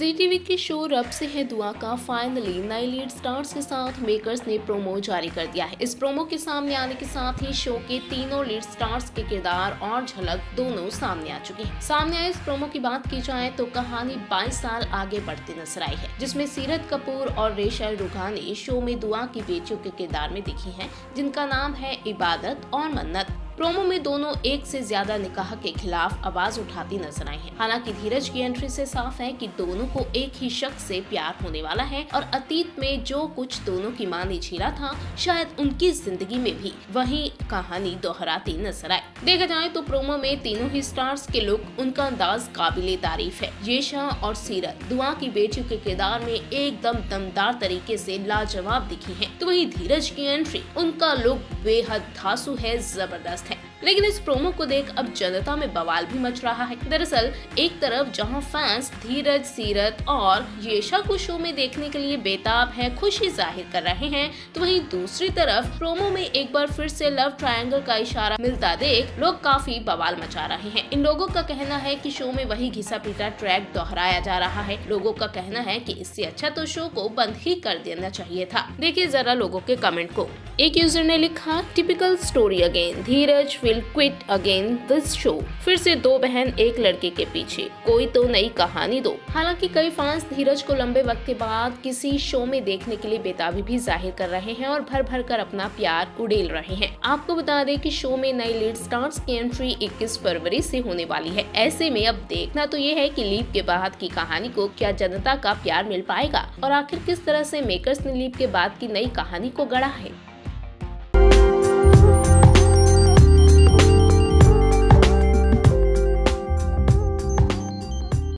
जी TV के show रब से है दुआ का फाइनली नए लीड स्टार्स के साथ मेकर्स ने प्रोमो जारी कर दिया है। इस प्रोमो के सामने आने के साथ ही शो के तीनों लीड स्टार्स के किरदार और झलक दोनों सामने आ चुकी है। सामने आए इस प्रोमो की बात की जाए तो कहानी 22 साल आगे बढ़ती नजर आई है, जिसमें सीरत कपूर और रेशा रुघानी शो में दुआ की बेटियों के किरदार में दिखी हैं, जिनका नाम है इबादत और मन्नत। प्रोमो में दोनों एक से ज्यादा निकाह के खिलाफ आवाज उठाती नजर आई हैं। हालांकि धीरज की एंट्री से साफ है कि दोनों को एक ही शख्स से प्यार होने वाला है और अतीत में जो कुछ दोनों की मां ने झेला था, शायद उनकी जिंदगी में भी वही कहानी दोहराती नजर आए। देखा जाए तो प्रोमो में तीनों ही स्टार्स के लुक, उनका अंदाज काबिले तारीफ है। येशा और सीरत दुआ की बेटियों के किरदार में एकदम दमदार तरीके से लाजवाब दिखी है, तो वही धीरज की एंट्री, उनका लुक बेहद धांसू है, जबरदस्त है। लेकिन इस प्रोमो को देख अब जनता में बवाल भी मच रहा है। दरअसल एक तरफ जहां फैंस धीरज, सीरत और येशा को शो में देखने के लिए बेताब है, खुशी जाहिर कर रहे हैं, तो वहीं दूसरी तरफ प्रोमो में एक बार फिर से लव ट्रायंगल का इशारा मिलता देख लोग काफी बवाल मचा रहे हैं। इन लोगों का कहना है कि शो में वही घिसा पीटा ट्रैक दोहराया जा रहा है। लोगों का कहना है कि इससे अच्छा तो शो को बंद ही कर देना चाहिए था। देखिए जरा लोगों के कमेंट को। एक यूजर ने लिखा, typical story again, Dheeraj will quit again this show. फिर से दो बहन एक लड़के के पीछे, कोई तो नई कहानी दो। हालांकि कई फैंस धीरज को लंबे वक्त के बाद किसी शो में देखने के लिए बेताबी भी जाहिर कर रहे हैं और भर भर कर अपना प्यार उड़ेल रहे हैं। आपको बता दें कि शो में नए लीड स्टार्स की एंट्री 21 फरवरी से होने वाली है। ऐसे में अब देखना तो ये है कि लीप के बाद की कहानी को क्या जनता का प्यार मिल पाएगा और आखिर किस तरह से मेकर्स ने लीप के बाद की नई कहानी को गढ़ा है।